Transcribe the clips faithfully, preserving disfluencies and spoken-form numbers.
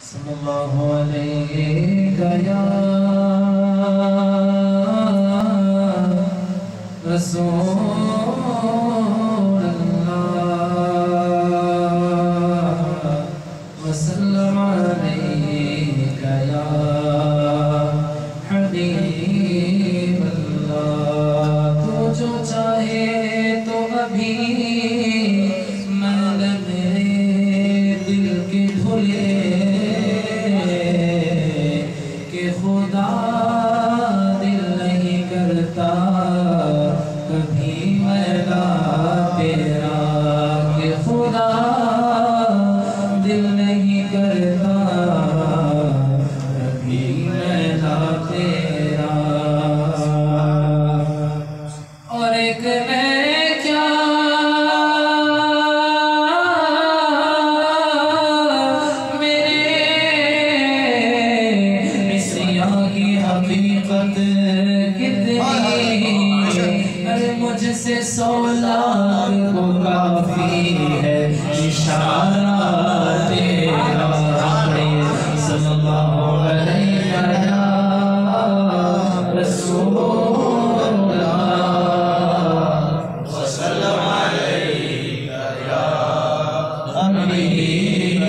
सल्लल्लाहु अलैहि या रसूल अल्लाह वसल्लम अलैका या हबीब अल्लाह। तू जो चाहे तो अभी मैल मेरे दिल के धुले कि खुदा दिल नहीं करता कभी मैला तेरा, कि खुदा दिल नहीं करता कभी मैला तेरा। और एक मैं क्या मेरे सियाह की हकीकत कितनी, अरे मुझसे सौ लाख को काफी है इशारा तेरा। सल्लल्लाहु अलैहि या रसूल अल्लाह वसल्लम अलैका या हबीब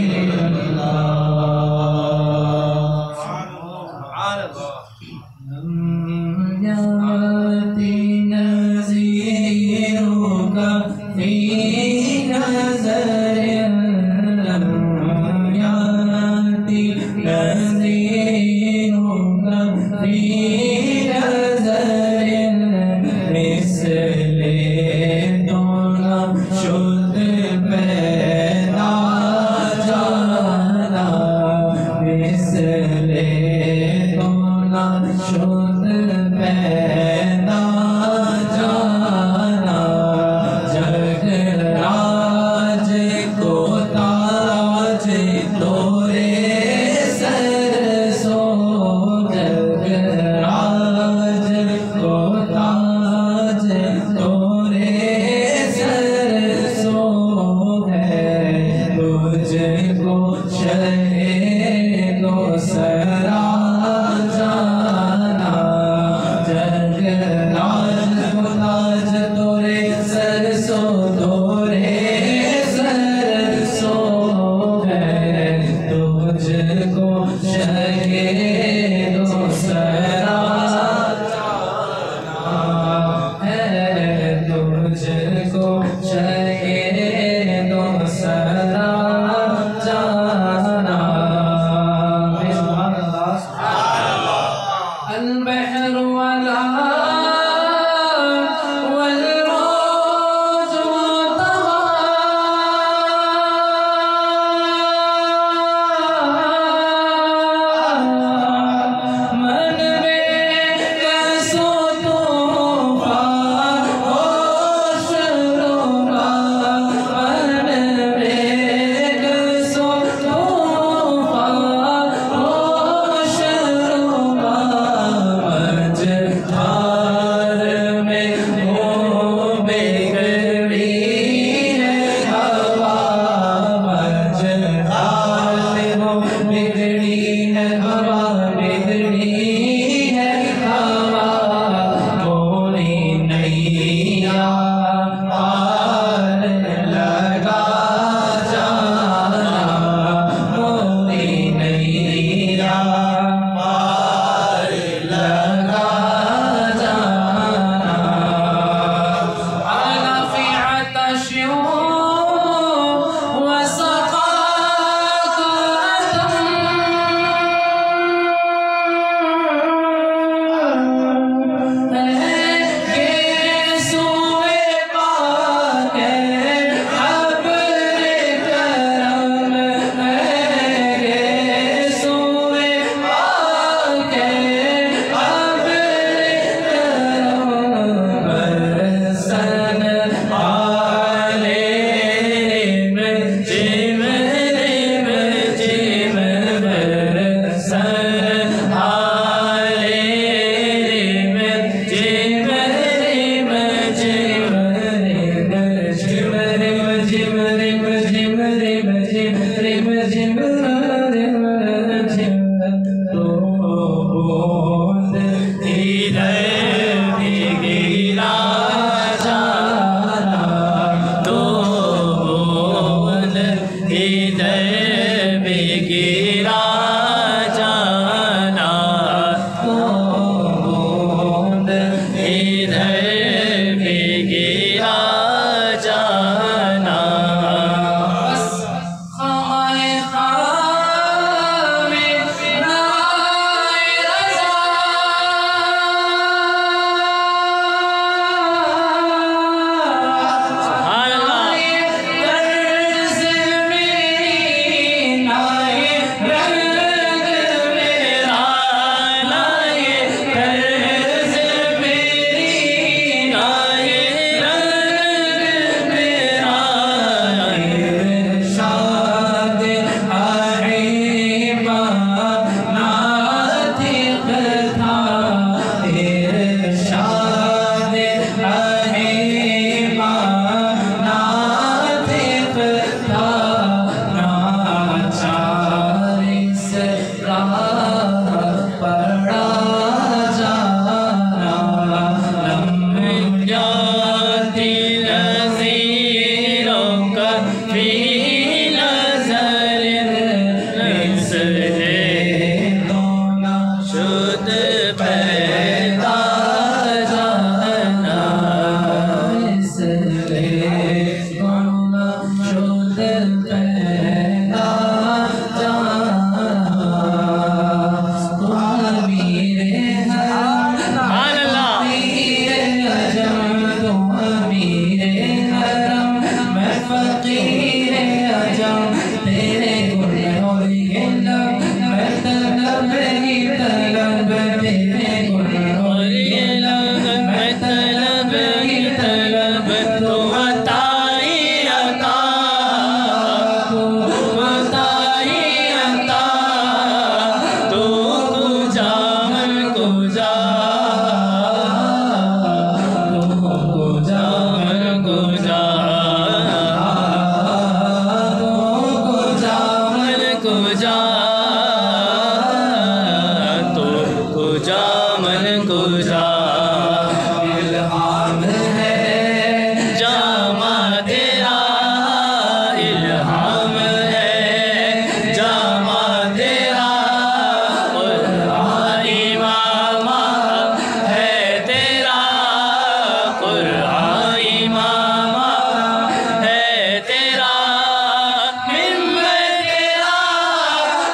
तेरा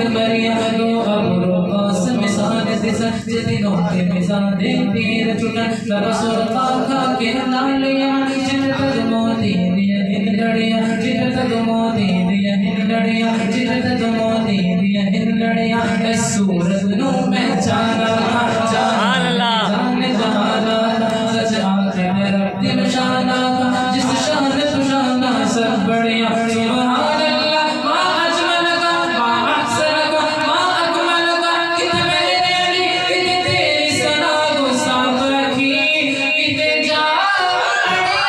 बरिया तो अबरो कास मिसाल दिस जिदिनों के मिसाल दे तीर चुटा सब सुर खा के लालिया जिन तक मोती दिया हिंदड़िया जिन तक मोती दिया हिंदड़िया जिन तक मोती दिया हिंदड़िया इस सूरत नु पहचाना जाना जाने जाना सच आंखें में रब दी निशाना जिस शान तू शाना सब बढ़िया सुभान अल्लाह मा अजमल का मा अहसन का मा अकमल का कितने मेरे लिए कितने तेरी सना को साफ रखी कितने जाड़िया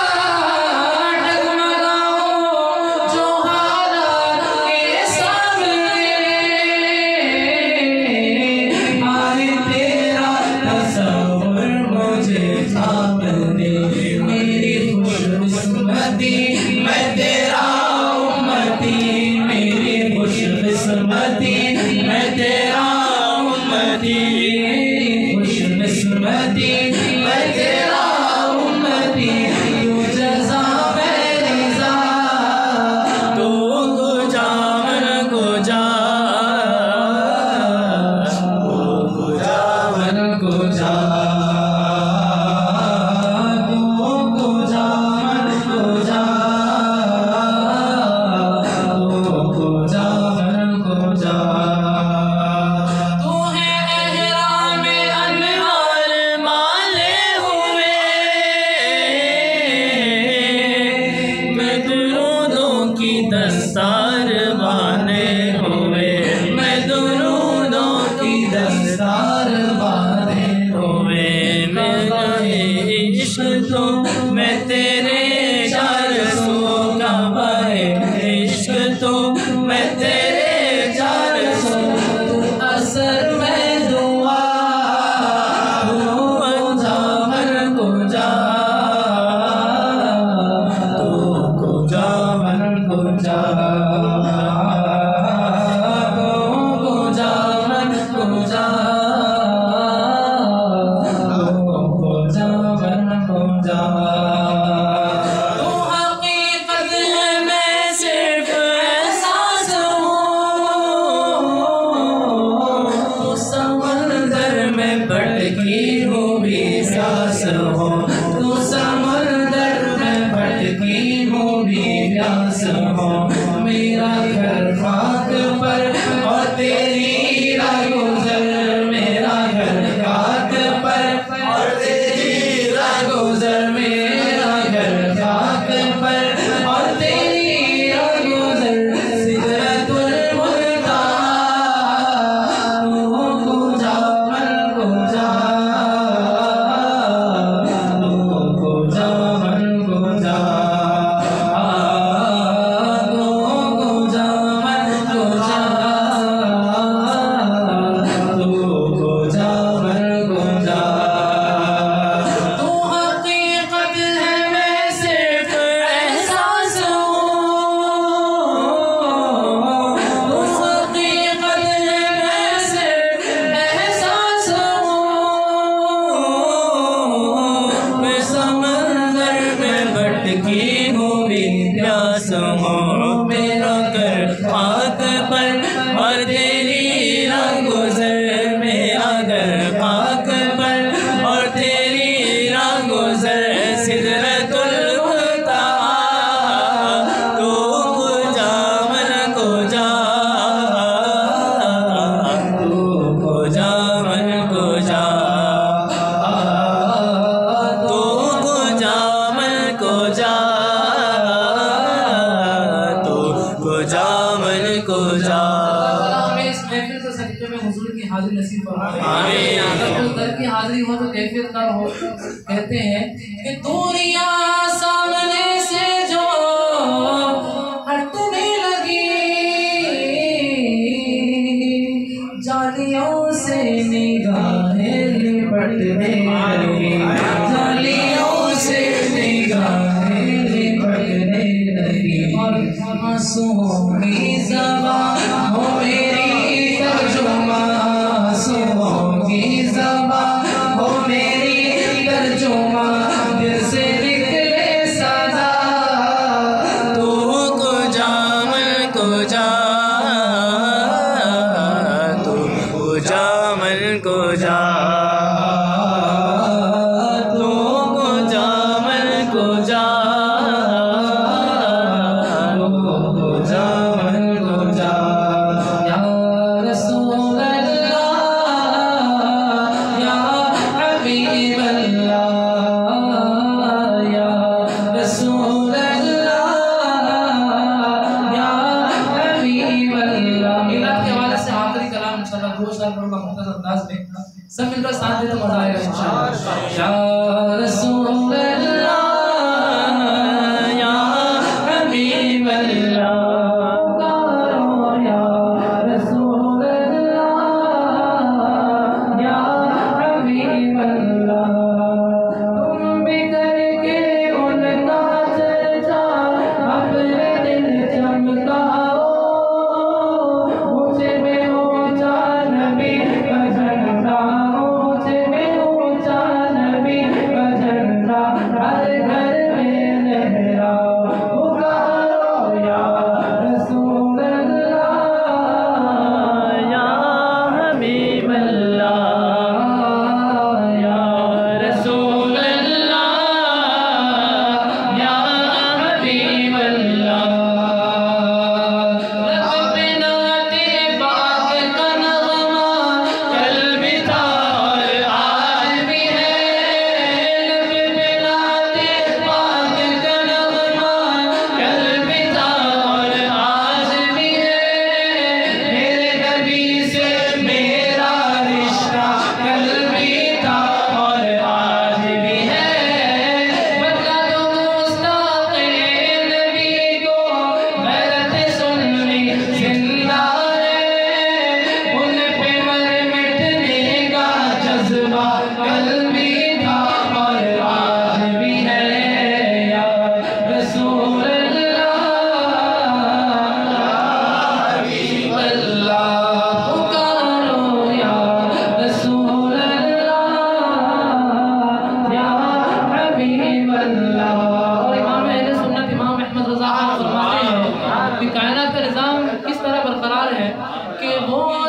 डगमगाओ जो हालात के सामने आए तेरा तस्वीर मुझे सामने मेरी खुशकिस्मती मैं तेरा उम्मती मेरी खुशकिस्मती मैं तेरा उम्मती मेरी खुशकिस्मती मैं तेरा उम्मती तू जज़ा मैं रिज़ा तू गुजा मन गुजा तू गुजा मन गुजा दस्तार बाने हुए मैं दुरूदों की दस्तार बाने हुए मेरे इश्क तो मैं तेरे चार सौ का बहे इश्क तो मैं तेरे चार सौ असर में दुआ तू जा मन को जा तू को जा मन को जा तू समंदर में भटकी हूँ भी प्यास हो मेरा घर खाक पर और तेरी राह गुजर मेरा घर खाक पर और तेरी राह गुजर मेरा घर खाक पर और तेरी राह गुजर सिदरतुल मुंतहा तू जा मन को जा मेरा घर खाक पर और तेरी राह गुजर मेरा घर खाक पर और तेरी राह गुजर सिदरतुल मुंतहा तू गुजा मन को जा तू गुजा मन को जा तू गुजा मन को जा जामन को जा हमें इस महफिल को सच्चे में हुजूर की हाजिरी नसीब फरमाए आमीन। अगर दर की हाजिरी हो तो कैफियत का हो कहते हैं कि दूरियां सामने से जो हटने लगी जालियों से निगाहें लिपटने लगी जालियों से निगाहें लिपटने लगी और आंसुओं की ज़बान हो मेरी तर्जुमा आंसुओं की ज़बान हो मेरी तर्जुमा दिल से निकले सदा तू को जा मन को जा मिलाद के हवाले से आखिरी कलाम इंशाल्लाह दो साल पढ़ूंगा मुख्तसर अंदाज में, सब मिलकर साथ दे तो मजा आएगा इंशाल्लाह। या रसूल अल्लाह या हबीब अल्लाह, या रसूल अल्लाह या हबीब अल्लाह, तुम भी करके उनका चर्चा अपने दिल चमकाओ, ऊंचे में ऊंचा नबी का झंडा, ऊंचे में ऊंचा नबी का झंडा हर घर में लहराओ, पुकारो या रसूल अल्लाह या हबीब अल्लाह, या रसूल अल्लाह या हबीब अल्लाह। रब नाते पाक का नग़मा कल भी था और आज भी है, रब नाते पाक का नग़मा कल भी था और आज भी है, मेरे नबी से मेरा रिश्ता कल भी था और आज भी है, बता दो मुस्ताक़े नबी को गैरत सुन्नी जिंदा है, उन पे मर मिटने का जज्बा कल भी था और आज भी है, या रसूल अल्लाह पुकारो या रसूल अल्लाह या हबीब अल्लाह। और इमाम अहले सुन्नत इमाम अहमद रज़ा खान फरमाते हैं कि कायनात का निज़ाम किस तरह बरकरार है कि वो